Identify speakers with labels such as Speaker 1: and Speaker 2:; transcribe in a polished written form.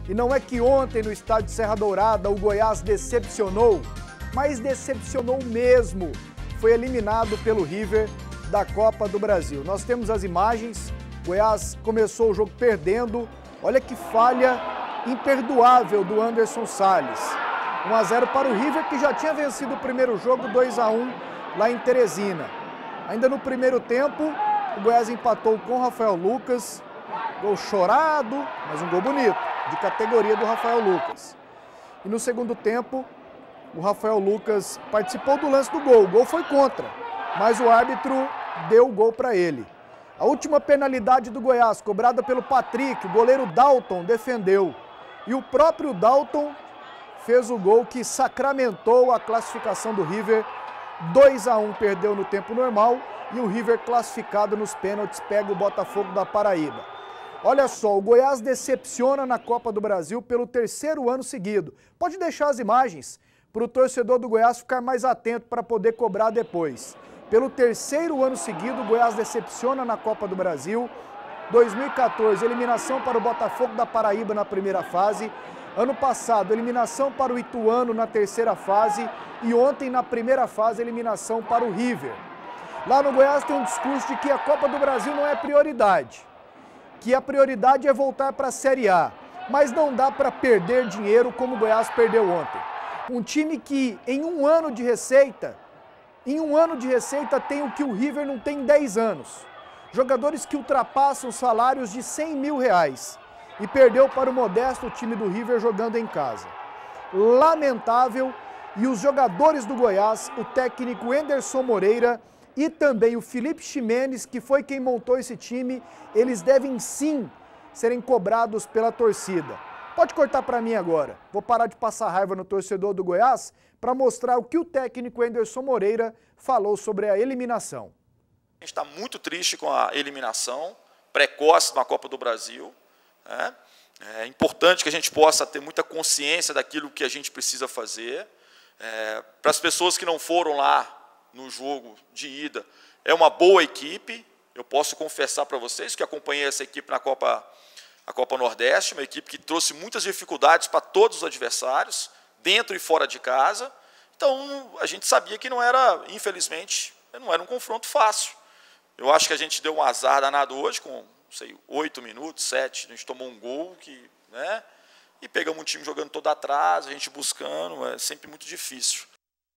Speaker 1: E não é que ontem no estádio Serra Dourada o Goiás decepcionou, mas decepcionou mesmo. Foi eliminado pelo River da Copa do Brasil. Nós temos as imagens, Goiás começou o jogo perdendo. Olha que falha imperdoável do Anderson Salles. 1-0 para o River, que já tinha vencido o primeiro jogo 2-1 lá em Teresina. Ainda no primeiro tempo, o Goiás empatou com o Rafael Lucas. Gol chorado, mas um gol bonito, de categoria do Rafael Lucas. E no segundo tempo, o Rafael Lucas participou do lance do gol. O gol foi contra, mas o árbitro deu o gol para ele. A última penalidade do Goiás, cobrada pelo Patrick, o goleiro Dalton defendeu. E o próprio Dalton fez o gol que sacramentou a classificação do River. 2-1 perdeu no tempo normal e o River classificado nos pênaltis pega o Botafogo da Paraíba. Olha só, o Goiás decepciona na Copa do Brasil pelo terceiro ano seguido. Pode deixar as imagens para o torcedor do Goiás ficar mais atento para poder cobrar depois. Pelo terceiro ano seguido, o Goiás decepciona na Copa do Brasil. 2014, eliminação para o Botafogo da Paraíba na primeira fase. Ano passado, eliminação para o Ituano na terceira fase. E ontem, na primeira fase, eliminação para o River. Lá no Goiás tem um discurso de que a Copa do Brasil não é prioridade. Que a prioridade é voltar para a Série A. Mas não dá para perder dinheiro como o Goiás perdeu ontem. Um time que em um ano de receita tem o que o River não tem em 10 anos. Jogadores que ultrapassam salários de R$100 mil. E perdeu para o modesto time do River jogando em casa. Lamentável. E os jogadores do Goiás, o técnico Enderson Moreira e também o Felipe Ximenes, que foi quem montou esse time, eles devem sim serem cobrados pela torcida. Pode cortar para mim agora. Vou parar de passar raiva no torcedor do Goiás para mostrar o que o técnico Enderson Moreira falou sobre a eliminação.
Speaker 2: A gente está muito triste com a eliminação precoce na Copa do Brasil. É importante que a gente possa ter muita consciência daquilo que a gente precisa fazer. Para as pessoas que não foram lá no jogo de ida, é uma boa equipe. Eu posso confessar para vocês que acompanhei essa equipe na Copa Nordeste, uma equipe que trouxe muitas dificuldades para todos os adversários, dentro e fora de casa. Então, a gente sabia que não era, infelizmente, não era um confronto fácil. Eu acho que a gente deu um azar danado hoje, com, não sei, 8 minutos, 7, a gente tomou um gol, e pegamos um time jogando todo atrás, a gente buscando, é sempre muito difícil.